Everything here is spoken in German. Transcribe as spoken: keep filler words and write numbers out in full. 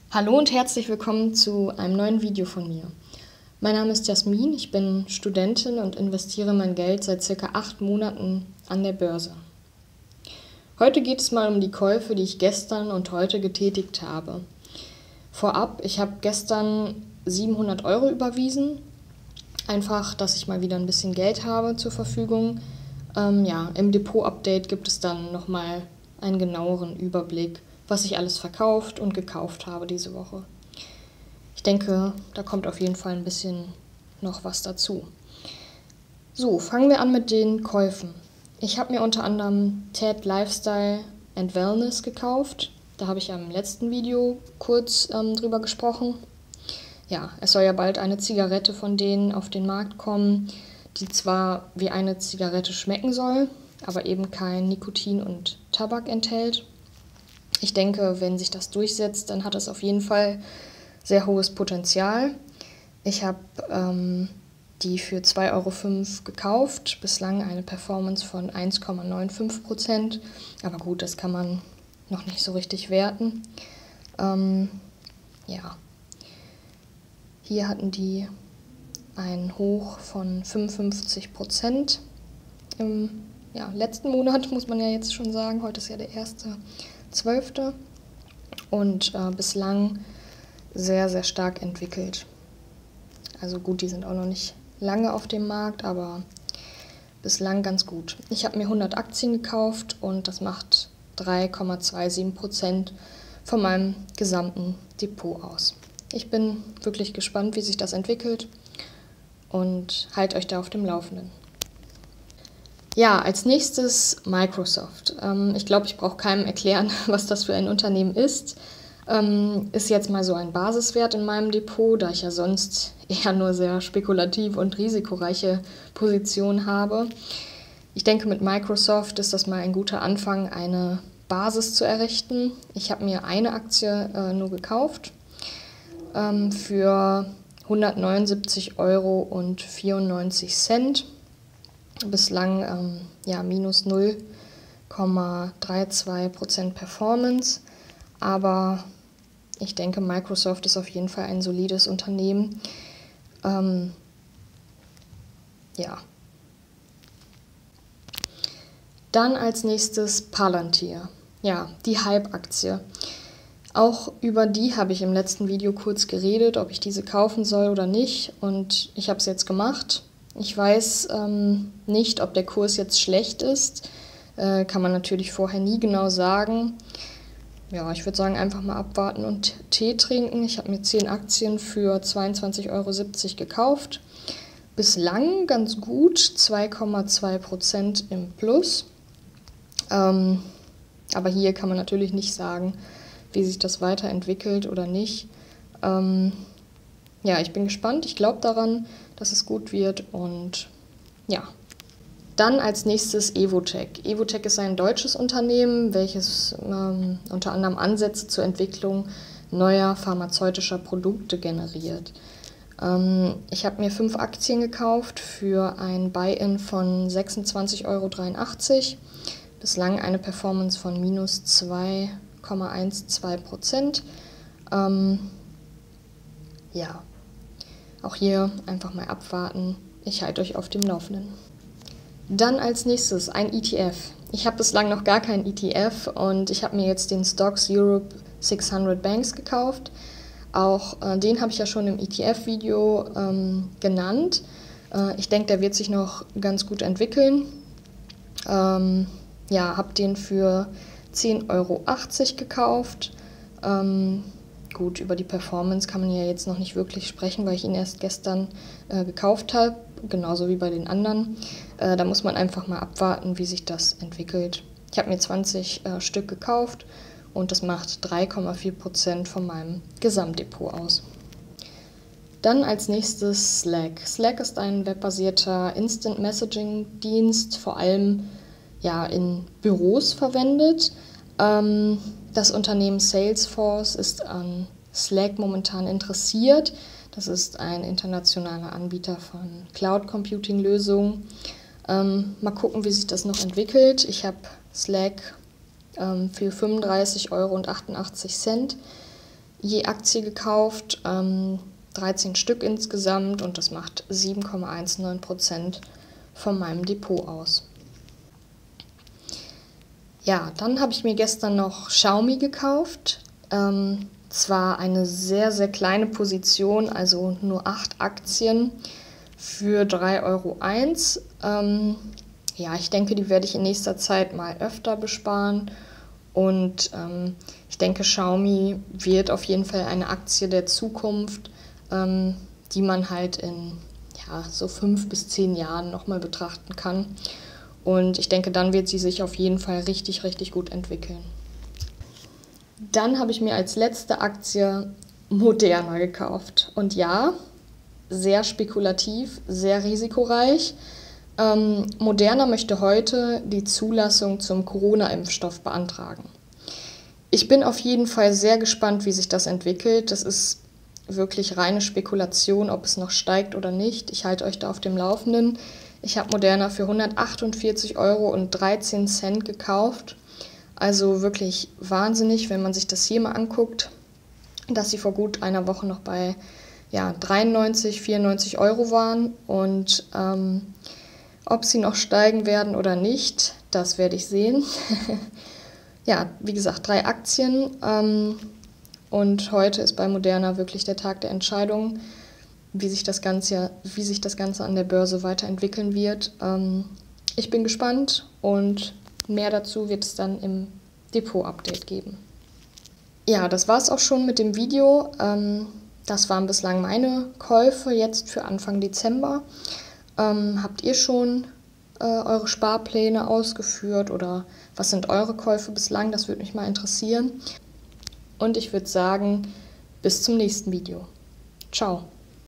Hallo und herzlich willkommen zu einem neuen Video von mir. Mein Name ist Jasmin, ich bin Studentin und investiere mein Geld seit circa acht Monaten an der Börse. Heute geht es mal um die Käufe, die ich gestern und heute getätigt habe. Vorab, ich habe gestern siebenhundert Euro überwiesen, einfach, dass ich mal wieder ein bisschen Geld habe zur Verfügung. Ähm, ja, im Depot-Update gibt es dann nochmal einen genaueren Überblick, was ich alles verkauft und gekauft habe diese Woche. Ich denke, da kommt auf jeden Fall ein bisschen noch was dazu. So, fangen wir an mit den Käufen. Ich habe mir unter anderem Ted Lifestyle and Wellness gekauft. Da habe ich ja im letzten Video kurz ähm, drüber gesprochen. Ja, es soll ja bald eine Zigarette von denen auf den Markt kommen, die zwar wie eine Zigarette schmecken soll, aber eben kein Nikotin und Tabak enthält. Ich denke, wenn sich das durchsetzt, dann hat es auf jeden Fall sehr hohes Potenzial. Ich habe ähm, die für zwei Euro fünf gekauft, bislang eine Performance von eins Komma fünfundneunzig Prozent, aber gut, das kann man noch nicht so richtig werten. Ähm, ja, hier hatten die einen Hoch von fünfundfünfzig Prozent im ja, letzten Monat, muss man ja jetzt schon sagen. Heute ist ja der erste zwölfte und äh, bislang sehr, sehr stark entwickelt. Also gut, die sind auch noch nicht lange auf dem Markt, aber bislang ganz gut. Ich habe mir hundert Aktien gekauft und das macht drei Komma siebenundzwanzig Prozent von meinem gesamten Depot aus. Ich bin wirklich gespannt, wie sich das entwickelt und halte euch da auf dem Laufenden. Ja, als nächstes Microsoft. Ähm, ich glaube, ich brauche keinem erklären, was das für ein Unternehmen ist. Ähm, ist jetzt mal so ein Basiswert in meinem Depot, da ich ja sonst eher nur sehr spekulativ und risikoreiche Positionen habe. Ich denke, mit Microsoft ist das mal ein guter Anfang, eine Basis zu errichten. Ich habe mir eine Aktie äh, nur gekauft ähm, für hundertneunundsiebzig Euro und vierundneunzig Cent. Bislang ähm, ja, minus null Komma zweiunddreißig Prozent Performance, aber ich denke, Microsoft ist auf jeden Fall ein solides Unternehmen. Ähm, ja. Dann als nächstes Palantir, ja, die Hype-Aktie. Auch über die habe ich im letzten Video kurz geredet, ob ich diese kaufen soll oder nicht, und ich habe es jetzt gemacht. Ich weiß ähm, nicht, ob der Kurs jetzt schlecht ist, äh, kann man natürlich vorher nie genau sagen. Ja, ich würde sagen, einfach mal abwarten und Tee trinken. Ich habe mir zehn Aktien für zweiundzwanzig Euro siebzig gekauft. Bislang ganz gut, zwei Komma zwei Prozent im Plus. Ähm, aber hier kann man natürlich nicht sagen, wie sich das weiterentwickelt oder nicht. Ähm, ja, ich bin gespannt. Ich glaube daran, dass es gut wird, und ja. Dann als nächstes Evotec. Evotec ist ein deutsches Unternehmen, welches ähm, unter anderem Ansätze zur Entwicklung neuer pharmazeutischer Produkte generiert. Ähm, ich habe mir fünf Aktien gekauft für ein Buy-in von sechsundzwanzig Euro dreiundachtzig. Bislang eine Performance von minus zwei Komma zwölf Prozent. Ähm, ja, auch hier einfach mal abwarten. Ich halte euch auf dem Laufenden. Dann als nächstes ein E T F. Ich habe bislang noch gar keinen E T F und ich habe mir jetzt den Stocks Europe sechshundert Banks gekauft. Auch äh, den habe ich ja schon im E T F-Video ähm, genannt. Äh, ich denke, der wird sich noch ganz gut entwickeln. Ähm, ja, habe den für zehn Euro achtzig gekauft. Ähm, gut, über die Performance kann man ja jetzt noch nicht wirklich sprechen, weil ich ihn erst gestern äh, gekauft habe. Genauso wie bei den anderen. Äh, da muss man einfach mal abwarten, wie sich das entwickelt. Ich habe mir zwanzig äh, Stück gekauft und das macht drei Komma vier Prozent von meinem Gesamtdepot aus. Dann als nächstes Slack. Slack ist ein webbasierter Instant-Messaging-Dienst, vor allem ja, in Büros verwendet. Ähm, das Unternehmen Salesforce ist an Slack momentan interessiert. Das ist ein internationaler Anbieter von Cloud-Computing-Lösungen. Ähm, mal gucken, wie sich das noch entwickelt. Ich habe Slack ähm, für fünfunddreißig Euro achtundachtzig je Aktie gekauft, ähm, dreizehn Stück insgesamt, und das macht sieben Komma neunzehn Prozent von meinem Depot aus. Ja, dann habe ich mir gestern noch Xiaomi gekauft. Ähm, zwar eine sehr, sehr kleine Position, also nur acht Aktien für drei Euro eins. Ähm, ja, ich denke, die werde ich in nächster Zeit mal öfter besparen. Und ähm, ich denke, Xiaomi wird auf jeden Fall eine Aktie der Zukunft, ähm, die man halt in ja, so fünf bis zehn Jahren nochmal betrachten kann. Und ich denke, dann wird sie sich auf jeden Fall richtig, richtig gut entwickeln. Dann habe ich mir als letzte Aktie Moderna gekauft. Und ja, sehr spekulativ, sehr risikoreich. Ähm, Moderna möchte heute die Zulassung zum Corona-Impfstoff beantragen. Ich bin auf jeden Fall sehr gespannt, wie sich das entwickelt. Das ist wirklich reine Spekulation, ob es noch steigt oder nicht. Ich halte euch da auf dem Laufenden. Ich habe Moderna für hundertachtundvierzig Euro und dreizehn Cent gekauft. Also wirklich wahnsinnig, wenn man sich das hier mal anguckt, dass sie vor gut einer Woche noch bei ja, dreiundneunzig, vierundneunzig Euro waren. Und ähm, ob sie noch steigen werden oder nicht, das werde ich sehen. Ja, wie gesagt, drei Aktien. Ähm, und heute ist bei Moderna wirklich der Tag der Entscheidung, wie sich das Ganze, wie sich das Ganze an der Börse weiterentwickeln wird. Ähm, ich bin gespannt, und mehr dazu wird es dann im Depot-Update geben. Ja, das war es auch schon mit dem Video. Ähm, das waren bislang meine Käufe jetzt für Anfang Dezember. Ähm, habt ihr schon äh, eure Sparpläne ausgeführt, oder was sind eure Käufe bislang? Das würde mich mal interessieren. Und ich würde sagen, bis zum nächsten Video. Ciao.